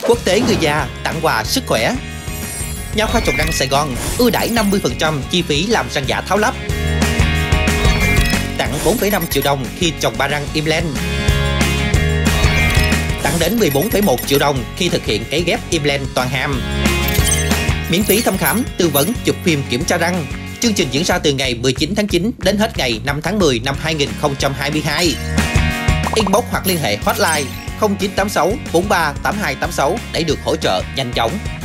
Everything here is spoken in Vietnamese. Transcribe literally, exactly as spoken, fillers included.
Quốc tế người già tặng quà sức khỏe. Nha khoa Trọng Răng Sài Gòn ưu đãi năm mươi phần trăm chi phí làm răng giả tháo lắp. Tặng bốn phẩy năm triệu đồng khi trồng ba răng implant. Tặng đến mười bốn phẩy một triệu đồng khi thực hiện cấy ghép implant toàn hàm. Miễn phí thăm khám, tư vấn, chụp phim kiểm tra răng. Chương trình diễn ra từ ngày mười chín tháng chín đến hết ngày năm tháng mười năm hai nghìn không trăm hai mươi hai. Inbox hoặc liên hệ hotline không chín tám sáu bốn ba tám hai tám sáu để được hỗ trợ nhanh chóng.